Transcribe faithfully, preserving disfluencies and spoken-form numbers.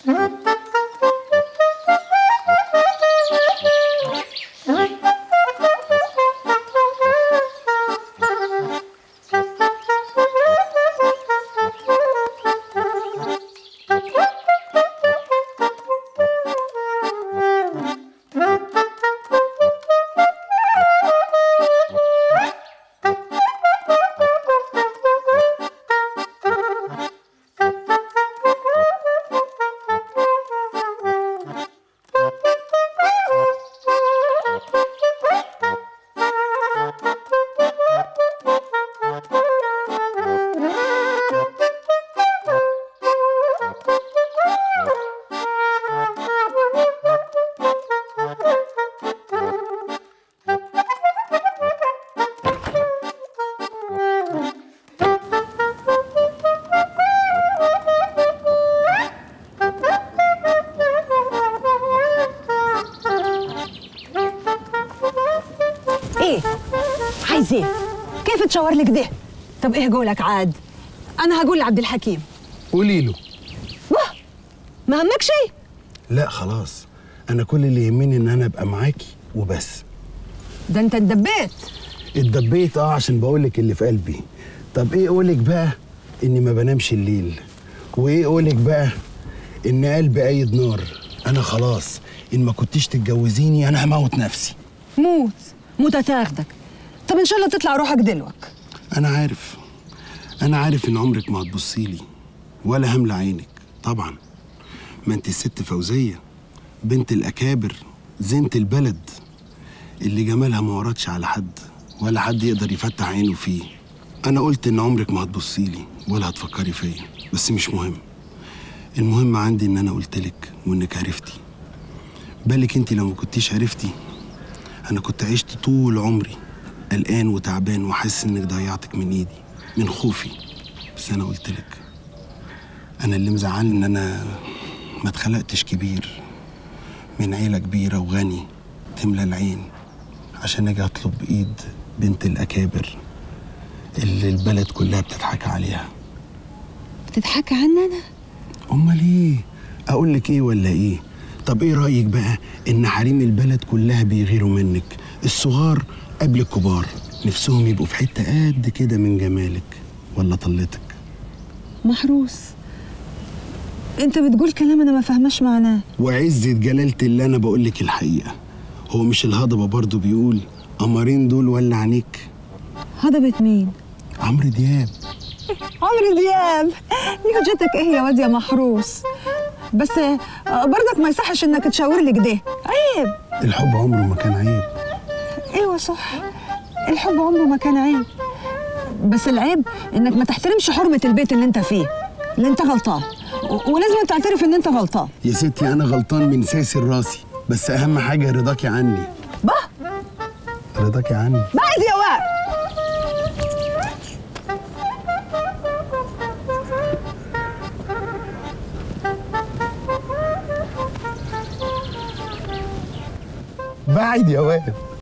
ايه عايزه ايه؟ كيف تشاور لي كده؟ طب ايه قولك عاد؟ انا هقول لعبد الحكيم. قولي له. واه ما همك شيء؟ لا خلاص، انا كل اللي يهمني ان انا ابقى معاكي وبس. ده انت اتدبيت. اتدبيت اه عشان بقولك اللي في قلبي. طب ايه قولك بقى اني ما بنامش الليل، وايه قولك بقى ان قلبي قايد نار. انا خلاص ان ما كنتيش تتجوزيني انا هموت نفسي. موت موت هتاخدك. طب ان شاء الله تطلع روحك دلوك. انا عارف انا عارف ان عمرك ما هتبصيلي ولا هملى عينك طبعا. ما انت الست فوزيه بنت الاكابر زينة البلد اللي جمالها ما وردش على حد ولا حد يقدر يفتح عينه فيه. انا قلت ان عمرك ما هتبصيلي ولا هتفكري فيا، بس مش مهم. المهم عندي ان انا قلتلك وانك عرفتي. بالك انت لو ما كنتيش عرفتي انا كنت عشت طول عمري قلقان وتعبان وحاسس انك ضيعتك من ايدي من خوفي. بس انا قلتلك انا اللي مزعلني ان انا ما اتخلقتش كبير من عيله كبيره وغني تملى العين عشان اجي اطلب ايد بنت الاكابر اللي البلد كلها بتضحك عليها. بتضحك عني انا؟ امال ايه؟ اقول لك ايه ولا ايه؟ طب ايه رايك بقى ان حريم البلد كلها بيغيروا منك، الصغار قبل الكبار، نفسهم يبقوا في حته قد كده من جمالك ولا طلتك؟ محروس انت بتقول كلام انا ما فاهماش معناه. وعزة جلالة اللي انا بقول لك الحقيقه. هو مش الهضبه برضو بيقول قمرين دول ولا عينيك؟ هضبة مين؟ عمرو دياب. عمرو دياب؟ يوجتك ايه يا واد يا محروس؟ بس برضك ما يصحش انك تشاور لي كده، عيب. الحب عمره ما كان عيب. ايوه صح، الحب عمره ما كان عيب، بس العيب انك ما تحترمش حرمة البيت اللي انت فيه، اللي انت غلطان، ولازم تعترف ان انت غلطان. يا ستي انا غلطان من ساسي لراسي، بس اهم حاجه رضاكي عني. باه رضاكي عني بعد يا واد. بعد يا واد.